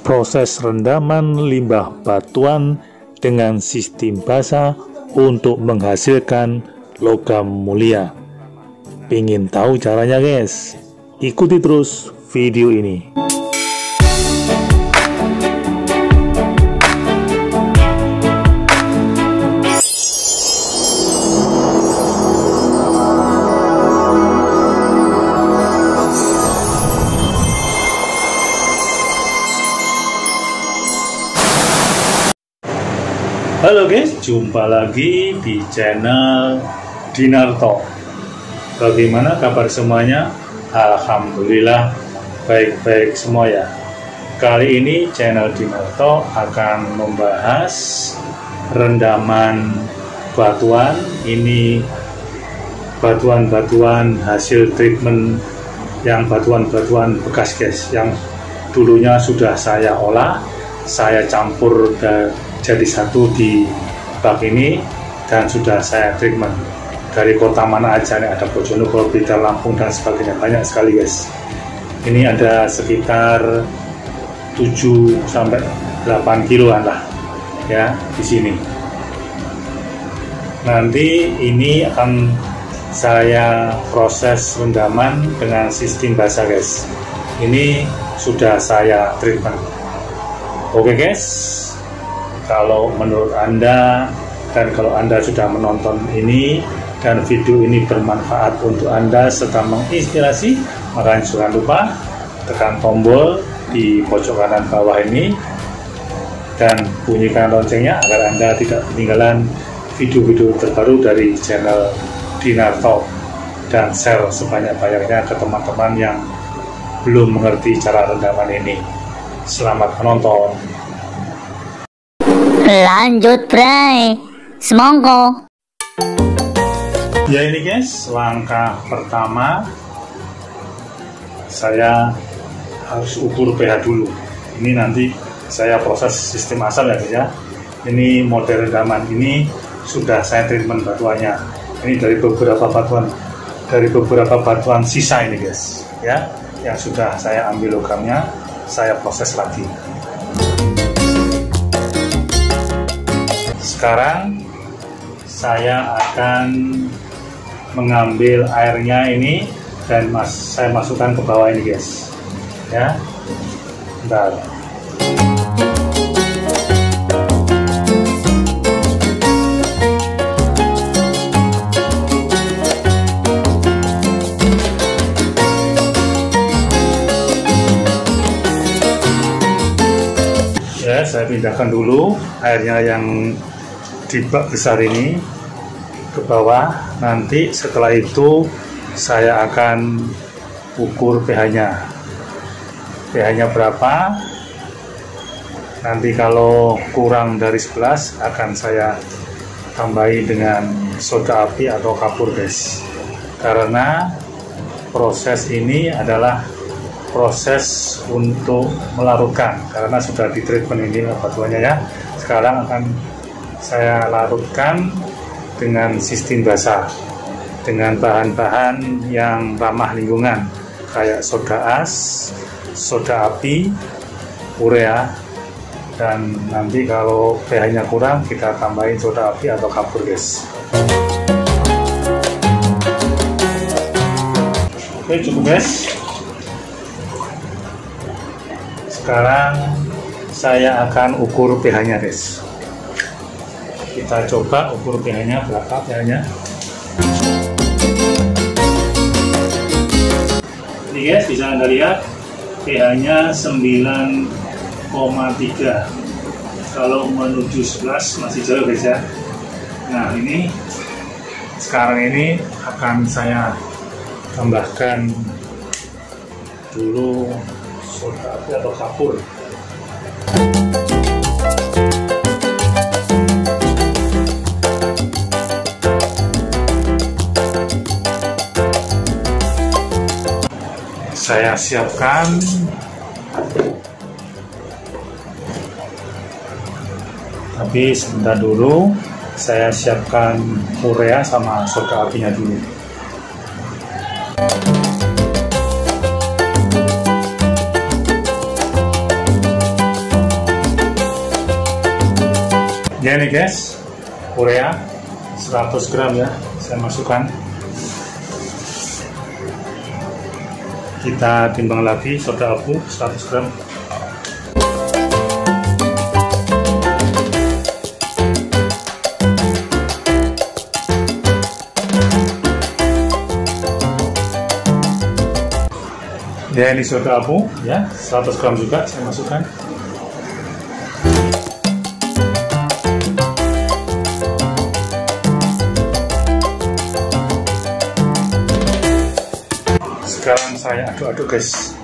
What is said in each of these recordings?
proses rendaman limbah batuan dengan sistem basa untuk menghasilkan logam mulia. Pengen tahu caranya guys? Ikuti terus video ini. Halo guys, jumpa lagi di channel Dinarto. Bagaimana kabar semuanya? Alhamdulillah baik-baik semua ya. Kali ini channel Dinarto akan membahas rendaman batuan. Ini batuan-batuan hasil treatment, yang batuan-batuan bekas guys, yang dulunya sudah saya olah, saya campur jadi satu di bak ini dan sudah saya treatment. Dari kota mana aja nih, ada Bojonegoro, Blitar, Lampung dan sebagainya, banyak sekali guys. Ini ada sekitar 7-8 kiloan lah ya di sini. Nanti ini akan saya proses rendaman dengan sistem basa guys. Ini sudah saya treatment. Oke guys, kalau menurut Anda dan kalau Anda sudah menonton ini dan video ini bermanfaat untuk Anda serta menginspirasi, maka jangan lupa tekan tombol di pojok kanan bawah ini dan bunyikan loncengnya agar Anda tidak ketinggalan video-video terbaru dari channel Dinarto, dan share sebanyak-banyaknya ke teman-teman yang belum mengerti cara rendaman ini. Selamat menonton. Lanjut Bray, semongko. Ya ini guys, langkah pertama saya harus ukur pH dulu. Ini nanti saya proses sistem asal ya guys ya. Ini model rendaman ini sudah saya treatment batuannya. Ini dari beberapa batuan sisa ini guys ya, yang sudah saya ambil logamnya, saya proses lagi. Sekarang saya akan mengambil airnya ini dan saya masukkan ke bawah ini guys ya. Bentar. Ya, saya pindahkan dulu airnya yang di bak besar ini ke bawah. Nanti setelah itu saya akan ukur pH-nya. pH-nya berapa? Nanti kalau kurang dari 11 akan saya tambahi dengan soda api atau kapur guys. Karena proses ini adalah proses untuk melarutkan, karena sudah di treatment ini batuannya ya. Sekarang akan saya larutkan dengan sistem basa dengan bahan-bahan yang ramah lingkungan kayak soda as, soda api, urea, dan nanti kalau pH-nya kurang kita tambahin soda api atau kapur guys. Oke, cukup guys. Sekarang saya akan ukur pH-nya guys. Kita coba ukur pH-nya berapa pH-nya. Ini guys, bisa Anda lihat pH-nya 9,3. Kalau menuju 11 masih jauh guys ya. Nah ini sekarang ini akan saya tambahkan dulu soda api atau kapur. Saya siapkan tapi sebentar dulu, saya siapkan urea sama soda apinya dulu. Ya ini guys, Korea 100 gram ya, saya masukkan. Kita timbang lagi soda abu 100 gram. Ya ini soda abu ya, 100 gram juga saya masukkan. Sekarang saya aduk-aduk guys.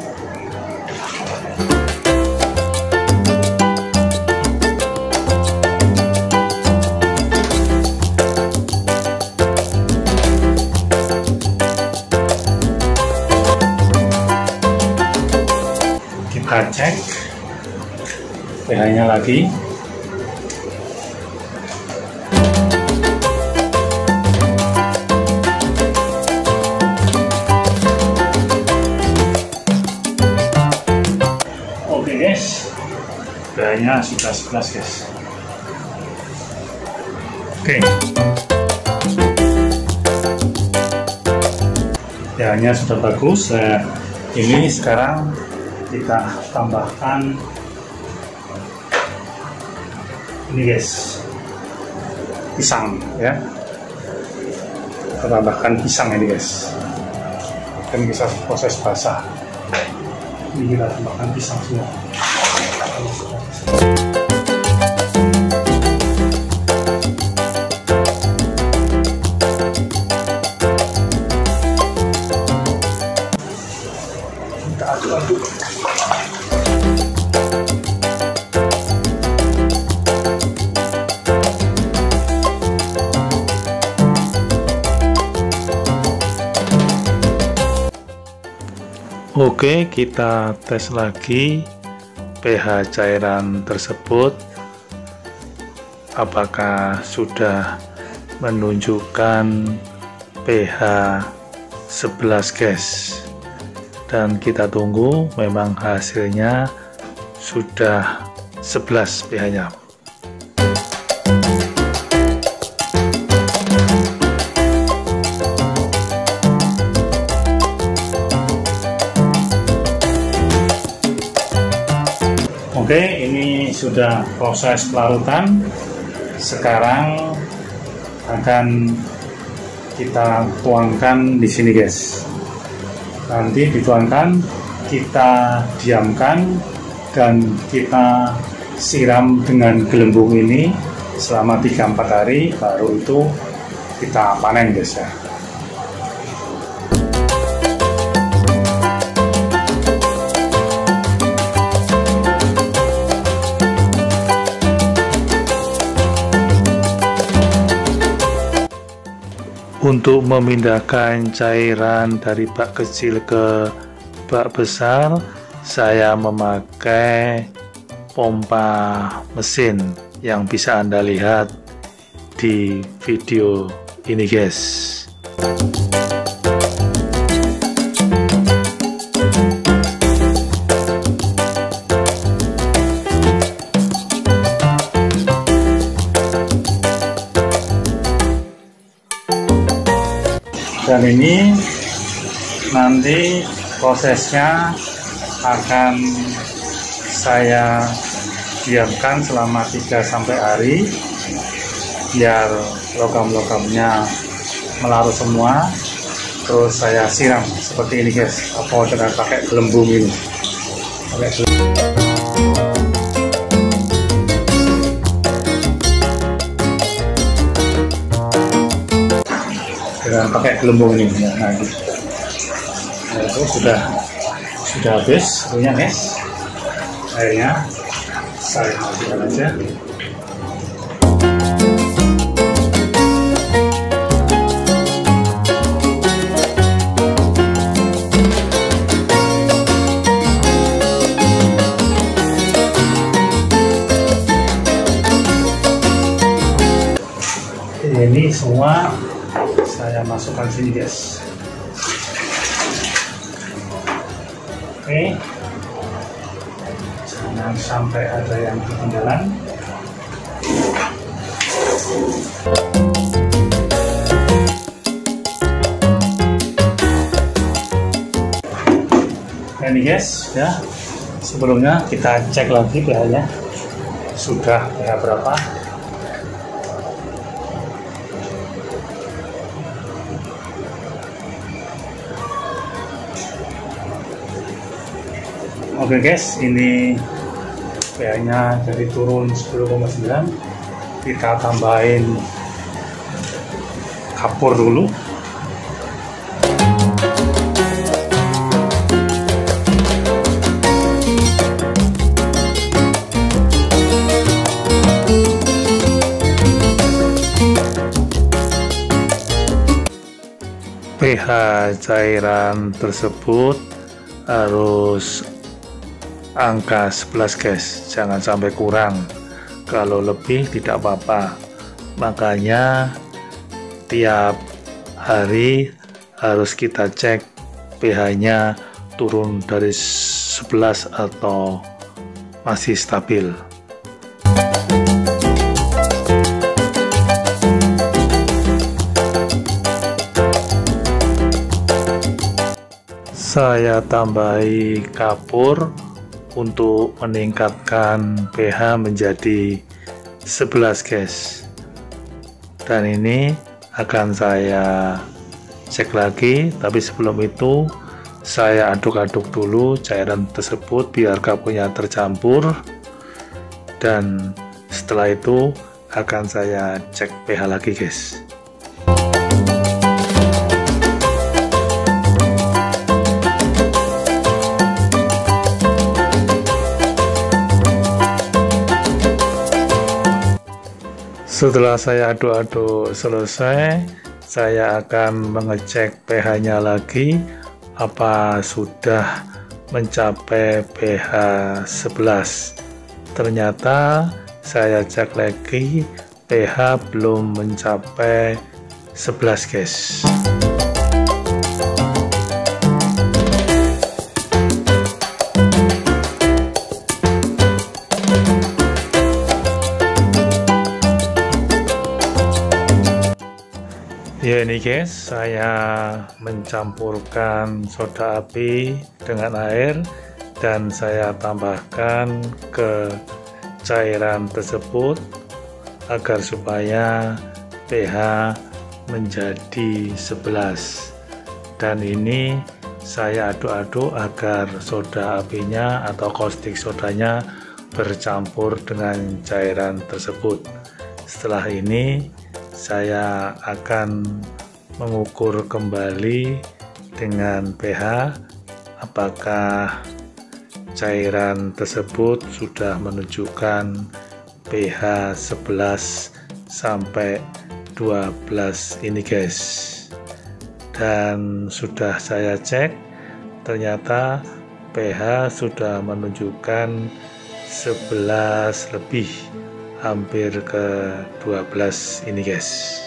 Kita cek pH-nya lagi. Oke guys, pH-nya sudah 11 guys. Oke, pH-nya sudah bagus. Ini sekarang kita tambahkan ini guys, pisang ya. Kita tambahkan pisang ini guys, dan bisa proses basah. Ini kita tambahkan pisang semua. Kita aduk-aduk. Oke, kita tes lagi pH cairan tersebut apakah sudah menunjukkan pH 11 guys, dan kita tunggu. Memang hasilnya sudah 11 pH-nya. Oke, ini sudah proses pelarutan. Sekarang akan kita tuangkan di sini guys. Nanti dituangkan, kita diamkan, dan kita siram dengan gelembung ini selama 3-4 hari, baru itu kita panen guys ya. Untuk memindahkan cairan dari bak kecil ke bak besar, saya memakai pompa mesin yang bisa Anda lihat di video ini guys. Dan ini nanti prosesnya akan saya diamkan selama 3-4 hari biar logam-logamnya melarut semua. Terus saya siram seperti ini guys, atau dengan pakai gelembung ini. Dengan pakai gelembung ini ya, nah, gitu. Nah, itu sudah habis airnya guys. Airnya saya masukkan aja. Ini semua saya masukkan sini guys. Oke, jangan sampai ada yang ketinggalan. Nah ini guys ya, sebelumnya kita cek lagi pH-nya sudah pH berapa. Oke guys, ini pH-nya jadi turun 10,9. Kita tambahin kapur dulu. pH cairan tersebut harus angka 11 guys, jangan sampai kurang. Kalau lebih tidak apa-apa, makanya tiap hari harus kita cek pH-nya turun dari 11 atau masih stabil. Saya tambahi kapur untuk meningkatkan pH menjadi 11 guys, dan ini akan saya cek lagi, tapi sebelum itu saya aduk-aduk dulu cairan tersebut biar kapurnya tercampur, dan setelah itu akan saya cek pH lagi guys. Setelah saya aduk-aduk selesai, saya akan mengecek pH-nya lagi, apa sudah mencapai pH 11. Ternyata saya cek lagi, pH belum mencapai 11 guys. Ya ini guys, saya mencampurkan soda api dengan air dan saya tambahkan ke cairan tersebut agar supaya pH menjadi 11. Dan ini saya aduk-aduk agar soda apinya atau caustic sodanya bercampur dengan cairan tersebut. Setelah ini saya akan mengukur kembali dengan pH apakah cairan tersebut sudah menunjukkan pH 11 sampai 12 ini guys. Dan sudah saya cek, ternyata pH sudah menunjukkan 11 lebih, hampir ke 12 ini guys.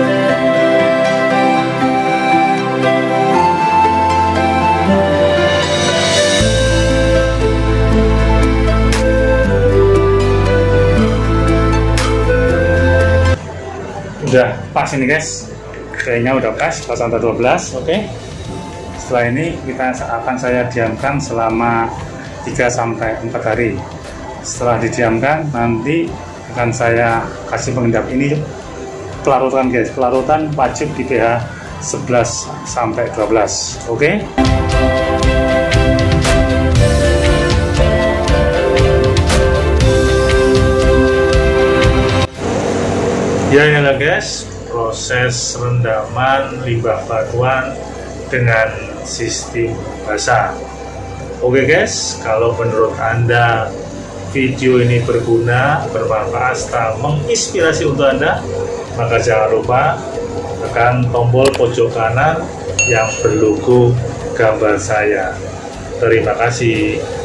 Udah pas ini guys, kayaknya udah pas sampai 12. Oke, setelah ini kita akan saya diamkan selama 3-4 hari. Setelah didiamkan, nanti akan saya kasih pengendap. Ini pelarutan guys, pelarutan wajib di pH 11 sampai 12. Oke. Ya inilah guys, proses rendaman limbah batuan dengan sistem basah. Oke guys, kalau menurut Anda video ini berguna, bermanfaat, serta menginspirasi untuk Anda, maka jangan lupa tekan tombol pojok kanan yang berlogo gambar saya. Terima kasih.